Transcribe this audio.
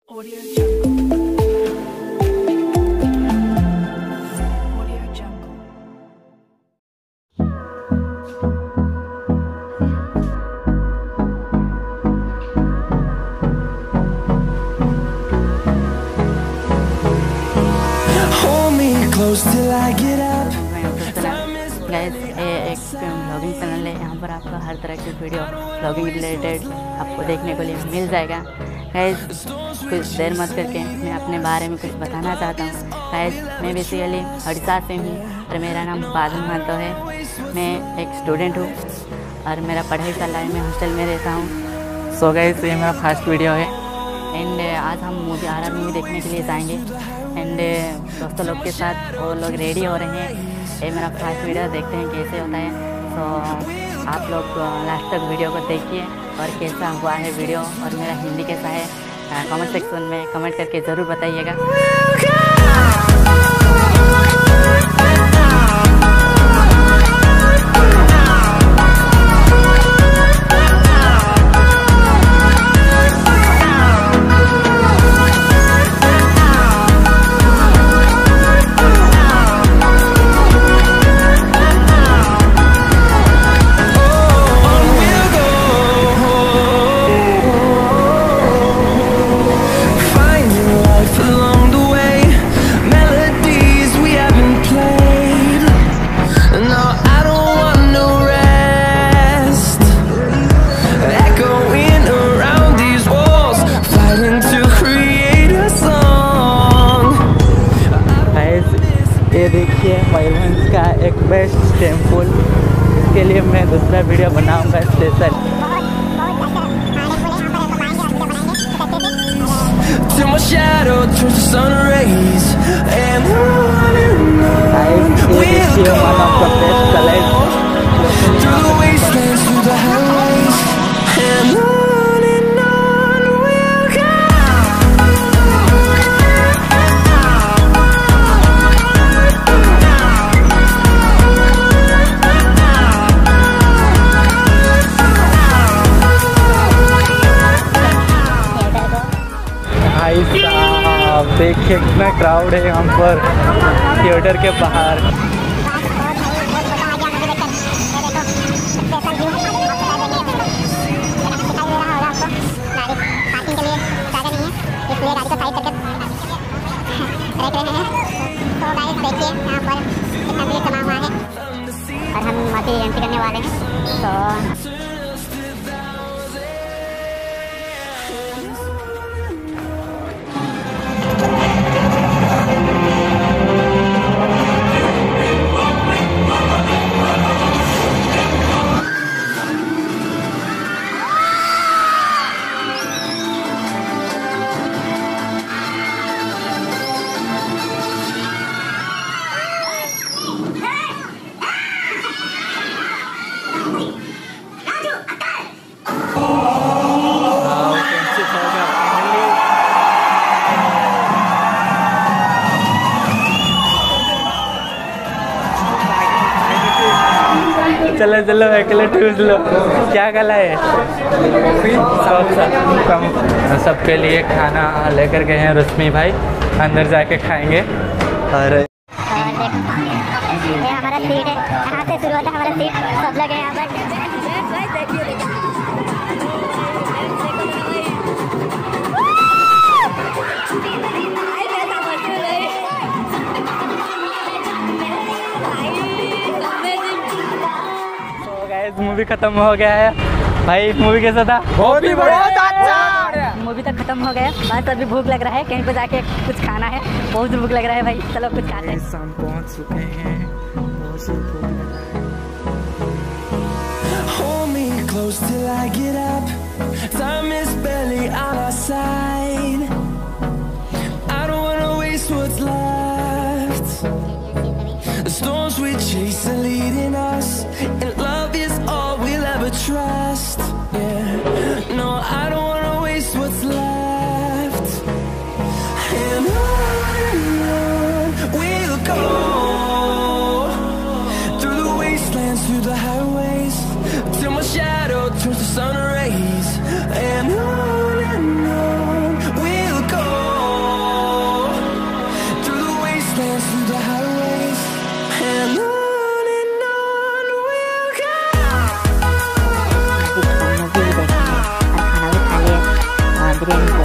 Audio Jungle. Audio Jungle. Hold me close till I get up. Guys, ये एक blogging channel है। यहाँ पर आपको हर तरह की वीडियो ब्लॉगिंग रिलेटेड आपको देखने को लिए मिल जाएगा। गाइस, कुछ देर मत करके मैं अपने बारे में कुछ बताना चाहता हूँ। गाइस, मैं बेसिकली उड़ीसा से हूँ और मेरा नाम बादल महतो है। मैं एक स्टूडेंट हूँ और मेरा पढ़ाई चल रहा है। मैं हॉस्टल में रहता हूँ। सो गाइस, ये मेरा फर्स्ट वीडियो है एंड आज हम मूवी RRR मूवी देखने के लिए जाएंगे एंड दोस्तों लोग के साथ वो लोग रेडी हो रहे हैं। ये मेरा फर्स्ट वीडियो, देखते हैं कैसे होता है। तो आप लोग लास्ट तक वीडियो को देखिए और कैसा हुआ है वीडियो और मेरा हिंदी कैसा है कमेंट सेक्शन में कमेंट करके ज़रूर बताइएगा। ये देखिए महिलांस का एक बेस्ट टेम्पल। इसके लिए मैं दूसरा वीडियो बनाऊंगा स्पेशल। देखिए कितना क्राउड है यहाँ पर थिएटर के बाहर। और हम अभी एंट्री करने वाले हैं तो चलो चलो अकेले ठूस लो। क्या गला है? सबके लिए खाना लेकर गए हैं रश्मि भाई, अंदर जाके खाएंगे। और ये हमारा सीट है, यहाँ से शुरू होता है हमारा सीट। सब लोग यहाँ पर मूवी खत्म हो गया है भाई। मूवी कैसा था? बहुत अच्छा। मूवी तो खत्म हो गया, बस अभी भूख लग रहा है, कहीं पे जाके कुछ खाना है। बहुत भूख लग रहा है भाई, चलो कुछ खाते हैं। शाम पहुंच चुके हैं, बहुत सी भूख लग रहा है। Hold me close till I get up. Time is barely on our side. I don't wanna waste what's left. The storms we chase are leading us, and love is all we'll ever trust. Yeah, no, I don't wanna waste what's left. And on we'll go, through the wastelands, through the highways, till my shadow turns to sun rays. Biryani.